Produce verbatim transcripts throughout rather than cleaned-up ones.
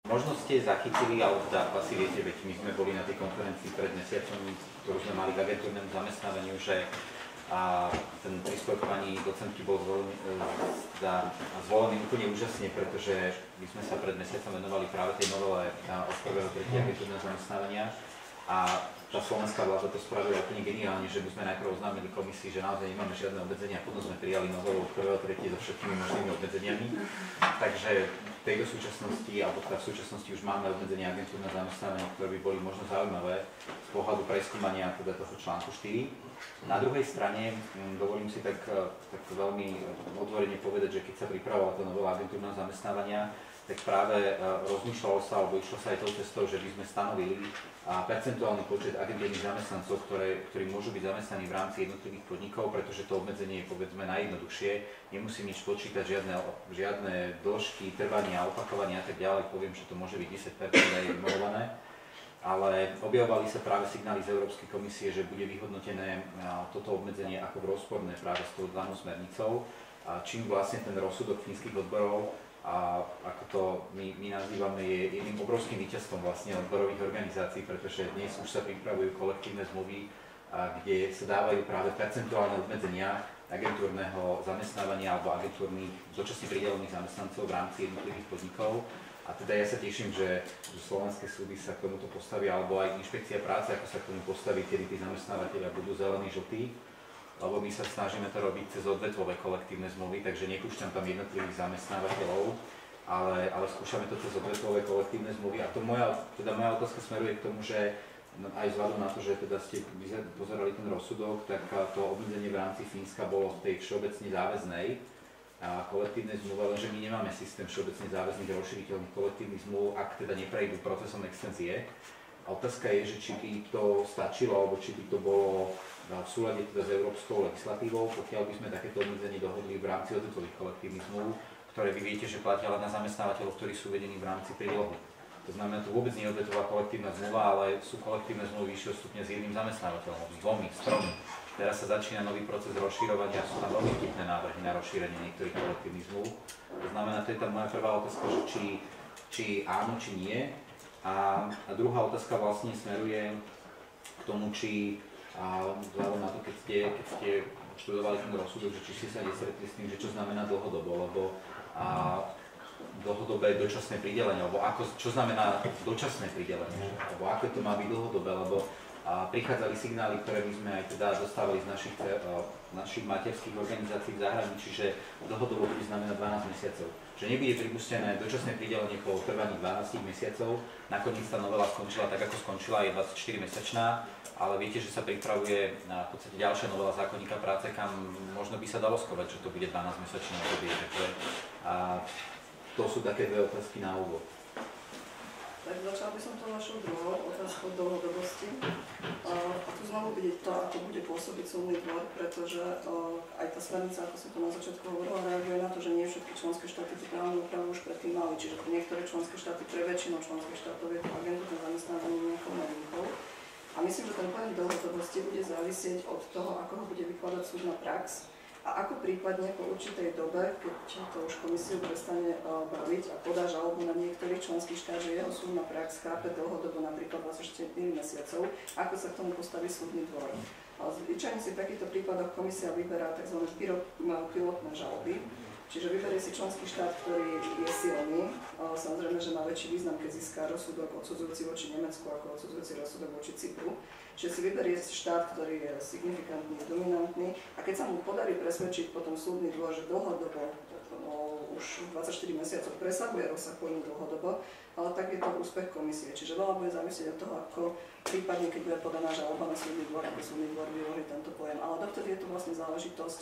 Možno ste zachytili, alebo teda asi viete, veď my sme boli na tej konferencii pred mesiacom, ktorú sme mali k agentúrnemu zamestnávaniu, že a ten príspevok pani docentky bol zvolený, teda zvolený úplne úžasne, pretože my sme sa pred mesiacom venovali práve tej novele od prvého tretieho agentúrneho zamestnávania a tá slovenská vláda to spravila úplne geniálne, že my sme najprv oznámili komisii, že naozaj nemáme žiadne obmedzenia, potom sme prijali novelu od prvého tretieho so všetkými možnými obmedzeniami. Takže v tejto súčasnosti, alebo teda v súčasnosti už máme obmedzenia agentúrneho zamestnávania, ktoré by boli možno zaujímavé z pohľadu preskúmania teda toho článku štyri. Na druhej strane dovolím si tak, tak veľmi otvorene povedať, že keď sa pripravovala tá novela agentúrneho zamestnávania, tak práve rozmýšľalo sa, alebo išlo sa aj tou cestou, že by sme stanovili percentuálny počet agentúrnych zamestnancov, ktoré, ktorí môžu byť zamestnaní v rámci jednotlivých podnikov, pretože to obmedzenie je povedzme najjednoduchšie. Nemusím nič počítať, žiadne, žiadne dĺžky, trvania, opakovania a tak ďalej. Poviem, že to môže byť desať percent aj modulované. Ale objavovali sa práve signály z Európskej komisie, že bude vyhodnotené toto obmedzenie ako rozporné práve s tou danou smernicou, čím vlastne ten rozsudok fínskych odborov, a ako to my, my nazývame, je jedným obrovským víťazstvom vlastne odborových organizácií, pretože dnes už sa pripravujú kolektívne zmluvy, kde sa dávajú práve percentuálne obmedzenia agentúrneho zamestnávania alebo agentúrnych dočasne pridelených zamestnancov v rámci jednotlivých podnikov. A teda ja sa teším, že slovenské súdy sa k tomuto postavia, alebo aj inšpekcia práce, ako sa k tomu postaví, kedy tí zamestnávateľia budú zelení, žltí. Lebo my sa snažíme to robiť cez odvetvové kolektívne zmluvy, takže nepúšťam tam jednotlivých zamestnávateľov, ale, ale skúšame to cez odvetvové kolektívne zmluvy. A to moja, teda moja otázka smeruje k tomu, že aj vzhľadom na to, že teda ste pozerali ten rozsudok, tak to obmedzenie v rámci Fínska bolo v tej všeobecne záväznej a kolektívnej zmluve, lenže my nemáme systém všeobecne záväzných rozšíriteľných kolektívnych zmluv, ak teda neprejdú procesom extenzie. A otázka je, že či by to stačilo, alebo či by to bolo v súlade teda s európskou legislatívou, pokiaľ by sme takéto obmedzenie dohodli v rámci odvetvových kolektívnych zmluv, ktoré vy viete, že platia len na zamestnávateľov, ktorí sú uvedení v rámci prílohy. To znamená, to vôbec nie je odvetvová kolektívna zmluva, ale sú kolektívne zmluvy vyššieho stupňa s jedným zamestnávateľom, s dvomi, s tromi. Teraz sa začína nový proces rozširovania, sú tam veľmi vtipné návrhy na rozšírenie niektorých kolektívnych zmluv. To znamená, to je tá moja prvá otázka, že či, či áno, či nie. A, a druhá otázka vlastne smeruje k tomu, či a vzhľadom na to, keď ste, keď ste študovali ten rozsudok, že či ste sa nestretli s tým, že čo znamená dlhodobo, lebo a, dlhodobé dočasné pridelenie, alebo ako, čo znamená dočasné pridelenie, alebo ako to má byť dlhodobé, lebo a, prichádzali signály, ktoré my sme aj teda dostávali z našich, a, našich materských organizácií v zahraničí, že dlhodobo bude znamená dvanásť mesiacov. Že nebude pripustené dočasné pridelenie po trvaní dvanásť mesiacov, nakoniec tá novela skončila tak, ako skončila, je dvadsaťštyrimesačná, ale viete, že sa pripravuje na v podstate ďalšia novela zákonníka práce, kam možno by sa dalo skovať, že to bude dvanásťmesačné obdobie. Takže a to sú také dve otázky na úvod. Tak začal by som to našou druhou otázkou dlhodobosti. A tu znovu vidieť to, ako bude pôsobiť súdny dvor, pretože aj tá smernica, ako som to na začiatku hovorila, reaguje na to, že nie všetky členské štáty tú právnu úpravu už predtým mali. Čiže pre niektoré členské štáty, pre väčšinu členských štátov je to agentúrne zamestnávanie nejakou novinkou. A myslím, že ten pojem dlhodobosti bude závisieť od toho, ako ho bude vykladať súdna prax a ako prípadne po určitej dobe, keď to už komisiu prestane baviť a podá žalobu na niektorých členských štát, že jeho súdna prax chápe dlhodobo, napríklad dvadsaťštyri mesiacov, ako sa k tomu postaví súdny dvor. Zvyčajne si v takýchto prípadoch komisia vyberá tzv. pilotné žaloby. Čiže vyberie si členský štát, ktorý je silný. Samozrejme, že má väčší význam, keď získa rozsudok odsudzujúci voči Nemecku ako odsudzujúci rozsudok voči Cypru. Čiže si vyberie štát, ktorý je signifikantný, dominantný a keď sa mu podarí presvedčiť potom súdny dvor, že dlhodobo, no, už dvadsaťštyri mesiacov presahuje rozsah pojmu dlhodobo, ale tak je to úspech komisie. Čiže veľa bude závisieť od toho, ako prípadne, keď bude podaná žaloba na súdny dvor, ako súdny dvor vyloží tento pojem. Ale dovtedy je to vlastne záležitosť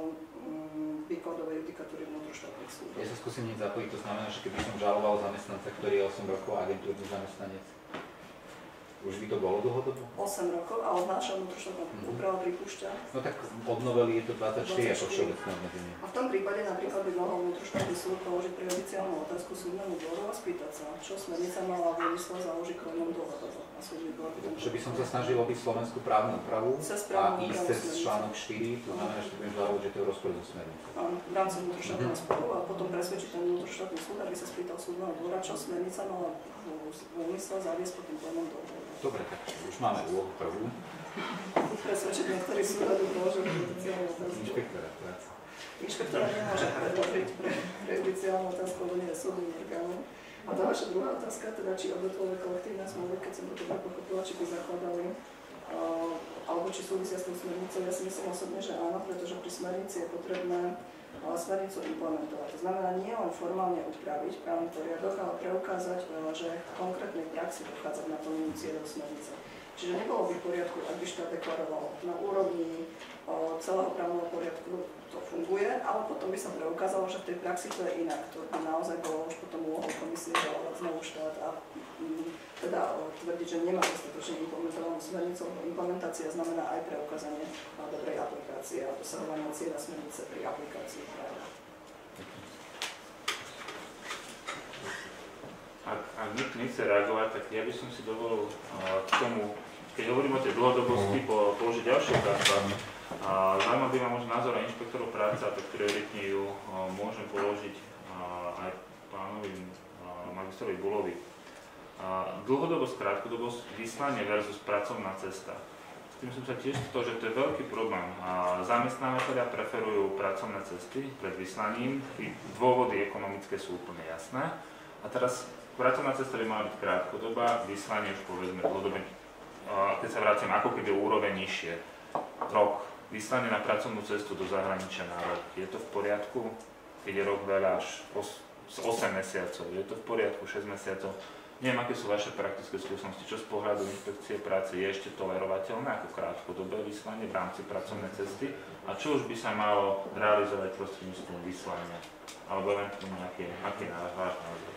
výkladovej judikatúry vnútroštátnych súdov. Ja sa skúsim niečo zapojiť, to znamená, že keby som žaloval zamestnanca, ktorý je osem rokov agentúrny zamestnanec, Už by to bolo dlhodobo? osem rokov, ale naša vnútroštátna úprava pripúšťa. No tak od novely je to dvadsaťštyri ako všeobecné obmedzenie. A v tom prípade napríklad by mohol vnútroštátny súd položiť prejudiciálnu otázku súdnemu dvoru a spýtať sa, čo smernica mala v úmysle založiť kojnom dlhodobo. A súdny dvor by Že by som sa snažil obiť slovenskú právnu úpravu a ísť cez článok štyri, to znamená, že to budem žalovať, že to je rozpor so smernicou. Áno, v rámci vnútroštátneho sporu a potom presvedčiť ten vnútroštátny súd, aby sa spýtal súdneho dvora, čo smernica mala v úmysle zaviesť pod tým kojnom dlhodobo. Dobre, tak už máme úlohu prvú. Presvedčiť niektorý súd, aby položil prejudiciálnu otázku. Inšpektora práce. Inšpektora nemôže predložiť pre prejudiciálnu otázku, lebo nie je súdnym orgánom. A tá vaša druhá otázka, teda či odvetvové kolektívne zmluvy, keď som to dobre pochopila, či by zakladali, uh, alebo či súvisia s tou smernicou, ja si myslím osobne, že áno, pretože pri smernici je potrebné uh, smernicu implementovať. To znamená nie len formálne upraviť právny poriadok, ale preukázať, uh, že v konkrétnej praxi dochádza k naplneniu cieľov smernice. Čiže nebolo by v poriadku, ak by štát deklaroval na úrovni uh, celého právneho poriadku, to funguje, ale potom by sa preukázalo, že v tej praxi to je inak. To by naozaj bolo už potom úlohou komisie žalovať znovu štát a um, teda uh, tvrdiť, že nemá dostatočne implementovanú smernicu. Implementácia znamená aj preukázanie uh, dobrej aplikácie a dosahovania cieľa smernice pri aplikácii práva. Ak, ak nikto nechce reagovať, tak ja by som si dovolil uh, k tomu, keď hovorím o tej dlhodobosti, po, položiť ďalšiu otázku. Uh, Zaujímavý ma možno názor inšpektorov práce, a tak prioritne ju uh, môžem položiť uh, aj pánovi uh, magistrovi Bulovi. Uh, dlhodobosť, krátkodobosť, vyslanie versus pracovná cesta. S tým som sa tiež to, že to je veľký problém. Uh, zamestnávateľia preferujú pracovné cesty pred vyslaním, dôvody ekonomické sú úplne jasné. A teraz pracovná cesta by mala byť krátkodobá, vyslanie už povedzme dlhodobé, keď sa vraciam ako keby o úroveň nižšie, rok, vyslanie na pracovnú cestu do zahraničia na rok, je to v poriadku, keď je rok veľa až osem mesiacov, je to v poriadku šesť mesiacov, neviem aké sú vaše praktické skúsenosti, čo z pohľadu inšpekcie práce je ešte tolerovateľné ako krátkodobé vyslanie v rámci pracovnej cesty a čo už by sa malo realizovať prostredníctvom vyslania, alebo eventuálne aký je váš názor.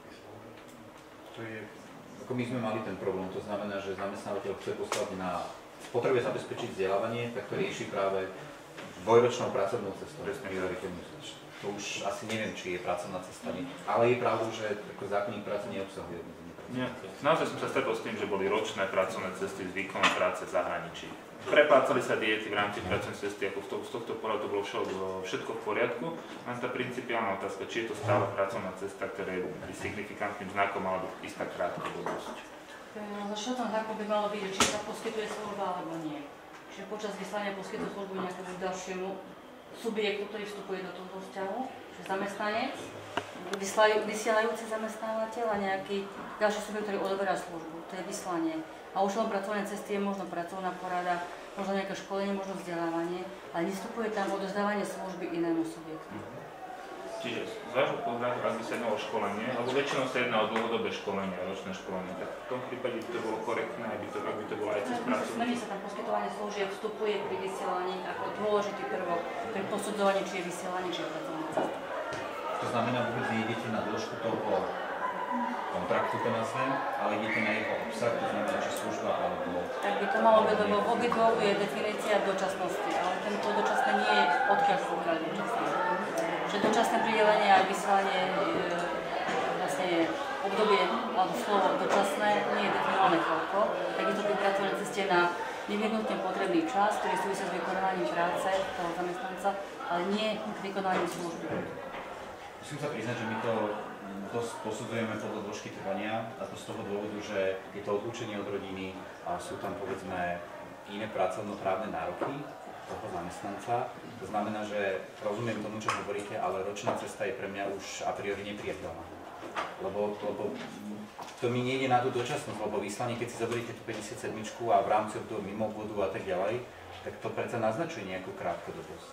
To je, ako my sme mali ten problém, to znamená, že zamestnávateľ chce poslať na potrebuje zabezpečiť vzdelávanie, tak to rieši práve dvojročnou pracovnou cestou. To už asi neviem, či je pracovná cesta, ale je pravdou, že zákonník práce neobsahuje obmedzenie práce. Nie. Naozaj som sa stretol s tým, že boli ročné pracovné cesty s výkonom práce v zahraničí. Preplácali sa diety v rámci pracovnej cesty, ako z tohto pohľadu to bolo všetko v poriadku. Len tá principiálna otázka, či je to stále pracovná cesta, ktorá je signifikantným znakom, alebo istá krátkodobosť. Zašľadom znakom by malo byť, či sa poskytuje služba alebo nie. Čiže počas vyslania poskytuje službu nejakému ďalšiemu subjektu, ktorý vstupuje do tohto vzťahu, čiže zamestnanec, vysielajúci zamestnávateľ a nejaký ďalší subjekt, ktorý odoberá službu. To je vyslanie. A účelom pracovnej cesty je možno pracovná porada, možno nejaké školenie, možno vzdelávanie, ale nevstupuje tam odozdávanie služby inému subjektu. Čiže z vášho pohľadu, ak by sa jednalo o školenie, alebo väčšinou sa jedná o dlhodobé školenie, ročné školenie, tak v tom prípade by to bolo korektné, aby to, aby to bolo aj cez pracovník. Smernice tam poskytovanie služieb vstupuje pri vysielaní ako dôležitý prvok pri posudzovaní, či je vysielanie, či je pracovná cesta. To znamená, vôbec nejdete na dĺžku toho kontraktu, to nazvem, ale idete na jeho obsah, to znamená, či služba alebo... Tak by to malo byť, lebo v obidvoch je definícia dočasnosti, ale tento dočasné nie je odkiaľ sa ukáže dočasné. Že dočasné pridelenie a vysielanie vlastne je obdobie alebo slovo dočasné nie je definované koľko, tak je to pri pracovnej ceste na nevyhnutne potrebný čas, ktorý súvisí s vykonávaním práce toho zamestnanca, ale nie k vykonávaniu služby. Musím sa priznať, že my to dosť posudzujeme podľa dĺžky trvania, a to z toho dôvodu, že je to odlúčenie od rodiny a sú tam povedzme iné pracovnoprávne nároky toho zamestnanca. To znamená, že rozumiem tomu, čo hovoríte, ale ročná cesta je pre mňa už a priori nepriateľná. Lebo, lebo to mi nejde na tú dočasnosť, lebo vyslanie, keď si zoberiete tú päťdesiatsedem a v rámci toho mimo obvodu a tak ďalej, tak to predsa naznačuje nejakú krátkodobosť.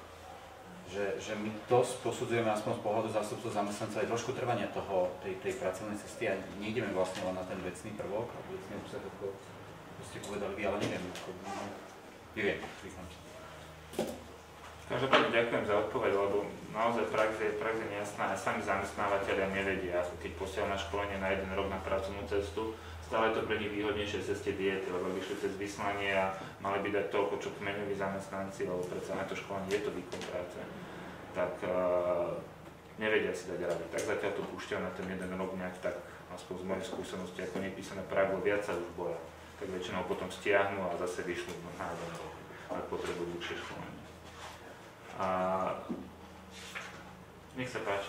Že, že my to posudzujeme aspoň z pohľadu zástupcov zamestnancov aj trošku trvania toho, tej, tej pracovnej cesty a nejdeme vlastne len na ten vecný prvok a vecný obsah, ako ste povedali vy, ale neviem, ako, no, neviem, priznám sa. Každopádne ďakujem za odpoveď, lebo naozaj prax je, prax je nejasná a sami zamestnávateľia nevedia, keď posielajú na školenie na jeden rok na pracovnú cestu, stále je to pre nich výhodnejšie cez tie diety, lebo by šli cez vyslanie a mali by dať toľko, čo kmeňoví zamestnanci, lebo predsa na to školenie je to výkon práce, tak uh, nevedia si dať rady. Tak zatiaľ to púšťajú na ten jeden rok nejak tak, aspoň z mojej skúsenosti, ako nepísané pravidlo, viac sa už boja. Tak väčšinou potom stiahnu a zase vyšľú na jeden rok, ak potrebujú dlhšie školenie. A nech sa páči.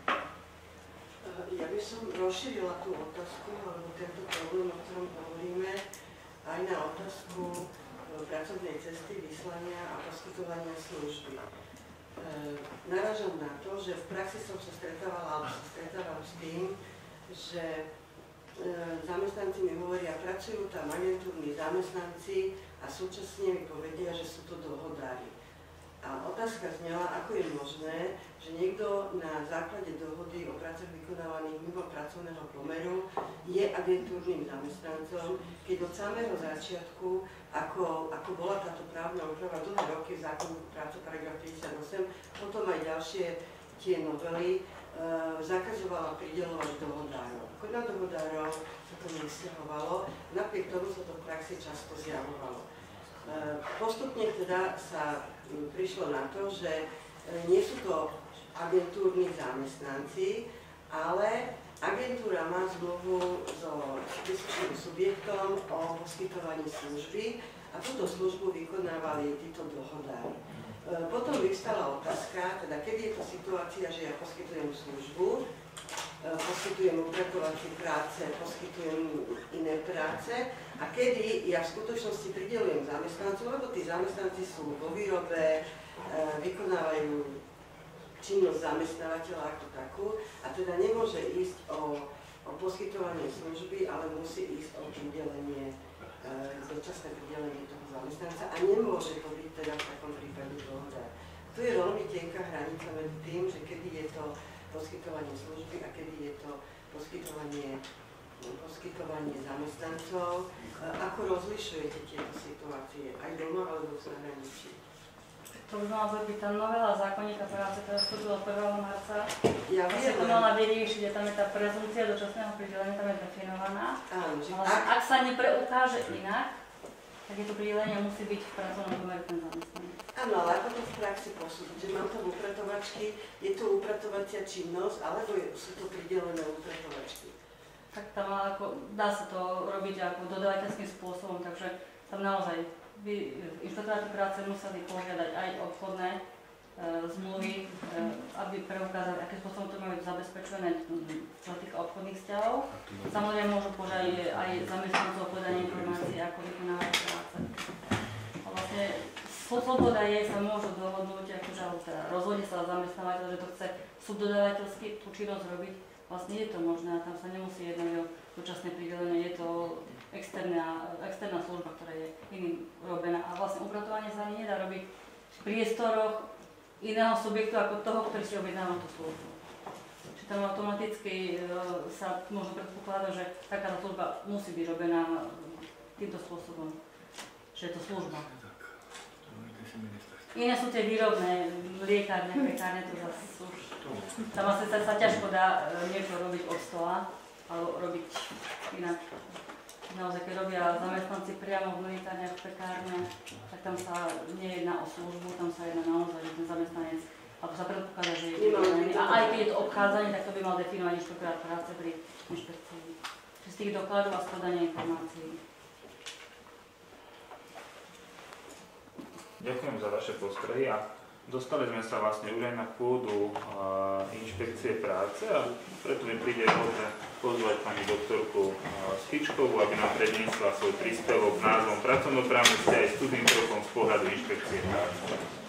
Ja by som rozšírila tú otázku, alebo tento problém, o ktorom hovoríme, aj na otázku pracovnej cesty, vyslania a poskytovania služby. E, narážam na to, že v praxi som sa stretávala, alebo sa stretávam s tým, že e, zamestnanci mi hovoria, pracujú tam agentúrni zamestnanci a súčasne mi povedia, že sú to dohodári. A otázka znela, ako je možné, že niekto na základe dohody o prácach vykonávaných mimo pracovného pomeru je agentúrnym zamestnancom, keď od samého začiatku, ako, ako bola táto právna úprava dlhé roky v zákonu práce paragraf päťdesiatosem, potom aj ďalšie tie novely, e, zakazovala prideľovať dohodárov. Ako na dohodárov sa to nesťahovalo, napriek tomu sa to v praxi často zjavovalo. E, postupne teda sa prišlo na to, že nie sú to agentúrni zamestnanci, ale agentúra má zmluvu so príslušným subjektom o poskytovaní služby a túto službu vykonávali títo dohodári. Potom vyvstala otázka, teda keď je to situácia, že ja poskytujem službu, poskytujem upratovacie práce, poskytujem iné práce a kedy ja v skutočnosti prideľujem zamestnancov, lebo tí zamestnanci sú vo výrobe, vykonávajú činnosť zamestnávateľa ako takú a teda nemôže ísť o, o poskytovanie služby, ale musí ísť o pridelenie, dočasné pridelenie toho zamestnanca a nemôže to byť teda v takom prípade dohoda. Tu je veľmi tenká hranica medzi tým, že kedy je to poskytovanie služby a kedy je to poskytovanie, poskytovanie zamestnancov. Ako rozlišujete tieto situácie, aj doma alebo v zahraničí? To by mala byť tá novela zákonníka práce, ktorá vstúpila prvého marca. Ja viem, to mala vyriešiť, že tam je tá prezumcia dočasného pridelenia, tam je definovaná. Áno, že ale ak... ak sa nepreukáže inak, tak je to pridelenie musí byť v pracovnom pomere ten zamestnanec. Áno, ale ako to v praxi posúdiť, že mám tam upratovačky, je to upratovacia činnosť, alebo sú to pridelené upratovačky? Tak tam ako, dá sa to robiť ako dodávateľským spôsobom, takže tam naozaj by inšpektoráty práce museli požiadať aj obchodné e, zmluvy, e, aby preukázali, akým spôsobom to majú zabezpečené, čo sa týka obchodných vzťahov. Samozrejme môžu požiadať aj zamestnancov podanie informácií, ako vykonávať práce. A vlastne sloboda je, sa môžu dohodnúť, akože teda rozhodne sa zamestnávateľ, že to chce subdodávateľsky tú činnosť robiť. Vlastne je to možné a tam sa nemusí jednať o dočasné pridelenie, je to externá, externá služba, ktorá je iným robená. A vlastne upratovanie sa ani nedá robiť v priestoroch iného subjektu ako toho, ktorý si objednáva tú službu. Čiže tam automaticky sa možno predpokladať, že takáto služba musí byť robená týmto spôsobom, že je to služba. Iné sú tie výrobné, liekárne, pekárne, to zase už... Tam asi sa, sa ťažko dá niečo robiť od stola, alebo robiť inak. Naozaj, keď robia zamestnanci priamo v liekárniach, pekárne, tak tam sa nejedná o službu, tam sa jedná naozaj, že ten zamestnanec, alebo sa predpokladá, že je vykonaný. A aj keď je to obchádzanie, tak to by mal definovať inšpektorát práce pri inšpekcii. Čiže z tých dokladov a skladania informácií. Ďakujem za vaše postrehy a dostali sme sa vlastne už aj na pôdu uh, inšpekcie práce a preto mi príde hodné pozvať pani doktorku uh, Skičkovú, aby nám predniesla svoj príspevok s názvom Pracovnoprávne vzťahy s cudzým krokom z pohľadu inšpekcie práce.